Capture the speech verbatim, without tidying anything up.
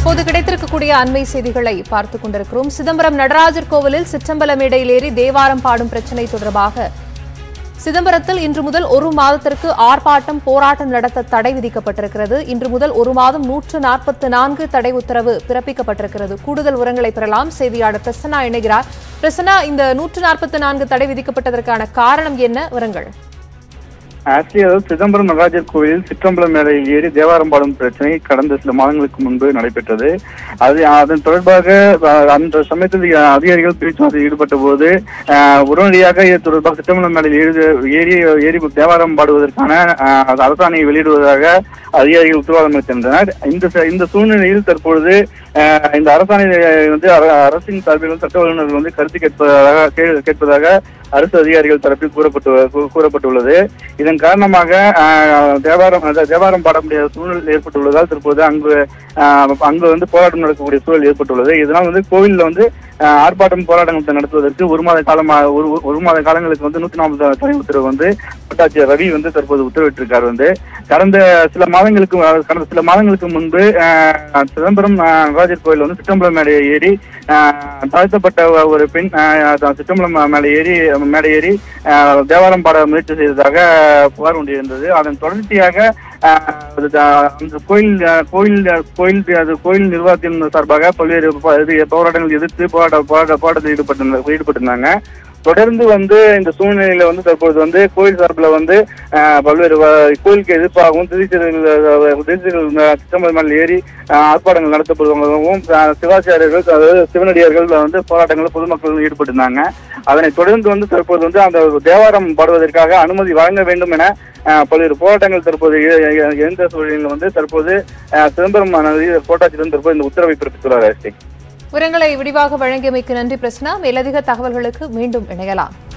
தற்போது கிடைத்திருக்கக்கூடிய அண்மை செய்திகளை பார்த்துக் கொண்டிருக்கிறோம். சிதம்பரம் நடராஜர் கோவிலில் சிற்றம்பலம் மேடையில் ஏறி தேவாரம் பாடும் பிரச்சினை தொடர்பாக சிதம்பரத்தில் இன்று முதல் ஒரு மாதத்திற்கு ஆர்ப்பாட்டம் போராட்டம் நடத்த தடை விதிக்கப்பட்டிருக்கிறது. இன்று முதல் ஒரு மாதம் நூற்று நாற்பத்தி நான்கு தடை உத்தரவு பிறப்பிக்கப்பட்டிருக்கிறது. கூடுதல் விவரங்களை பெறலாம். செய்தியாளர் பிரசன்னா இணைகிறார். பிரசன்னா, இந்த நூற்று நாற்பத்தி நான்கு தடை விதிக்கப்பட்டதற்கான காரணம் என்ன? விவரங்கள். ஆசிரியர் சிதம்பரம் நடராஜர் கோயிலில் சிற்றம்பலம் மேடையில் ஏறி தேவாரம் பாடும் பிரச்சனை கடந்த சில மாதங்களுக்கு முன்பு நடைபெற்றது. அது அதன் தொடர்பாக அந்த சமயத்தில் அதிகாரிகள் பேச்சுவார்த்தையில் ஈடுபட்ட போது உடனடியாக இது தொடர்பாக சிற்றம்பலம் மேடையில் ஏறி ஏறி தேவாரம் பாடுவதற்கான அரசாணையை வெளியிடுவதாக அதிகாரிகள் உத்தரவாதம் அளித்திருந்தனர். இந்த இந்த சூழ்நிலையில் தற்பொழுது இந்த அரசாணை வந்து அரசின் சார்பில் சட்ட வல்லுநர்கள் வந்து கருத்து கேட்பதாக கேட்பதாக அரசு அதிகாரிகள் தரப்பில் கூறப்பட்டு கூறப்பட்டுள்ளது. இதன் காரணமாக தேவாரம் தேவாரம் பாட முடியாத சூழல் ஏற்பட்டுள்ளதால் தற்போது அங்கு அங்கு வந்து போராட்டம் நடக்கக்கூடிய சூழல் ஏற்பட்டுள்ளது. இதனால் வந்து கோவிலில் வந்து ஆர்ப்பாட்டம் போராட்டங்களை நடத்துவதற்கு ஒரு மாத காலமாக ஒரு ஒரு மாத காலங்களுக்கு வந்து நூத்தி நாற்பது தடை உத்தரவு வந்து வட்டாட்சியர் ரவி வந்து தற்போது உத்தரவிட்டிருக்கார். வந்து கடந்த சில மாதங்களுக்கு கடந்த சில மாதங்களுக்கு முன்பு சிதம்பரம் நடராஜர் கோயில் வந்து சிற்றம்பலம் மேடையை ஏறி தாழ்த்தப்பட்ட ஒரு பெண் சிற்றம்பலம் மேடை ஏறி மேடை ஏறி தேவாரம் பாட முயற்சி செய்ததாக புகார் கொண்டிருந்தது. அதன் தொடர்ச்சியாக அந்த கோயில் கோயில் கோயில் கோயில் நிர்வாகத்தின் சார்பாக பல்வேறு போராட்டங்கள் எதிர்த்து போராட்ட போராட்டத்தில் ஈடுபட்டு ஈடுபட்டிருந்தாங்க. தொடர்ந்து வந்து இந்த சூழ்நிலையில வந்து தற்போது வந்து கோயில் சார்பில் வந்து பல்வேறு கோயிலுக்கு எதிர்ப்பாகவும் திருச்சிகள் சிற்றம்பலம் மேடையில் ஏறி ஆர்ப்பாட்டங்கள் நடத்தப்படுவதாகவும் சிவாச்சாரியர்கள் அதாவது சிவனடியார்கள் வந்து போராட்டங்களில் பொதுமக்கள் ஈடுபட்டிருந்தாங்க. அதனை தொடர்ந்து வந்து தற்போது வந்து அந்த தேவாரம் பாடுவதற்காக அனுமதி வழங்க வேண்டும் என பல்வேறு போராட்டங்கள் தற்போது எழுந்த சூழலில் வந்து தற்போது சிதம்பரம் கோட்டாட்சியர் தற்போது இந்த உத்தரவை பிறப்பித்துள்ளார். விவரங்களை விரிவாக வழங்கியமைக்கு நன்றி பிரசன்னா. மேலதிக தகவல்களுக்கு மீண்டும் இணையலாம்.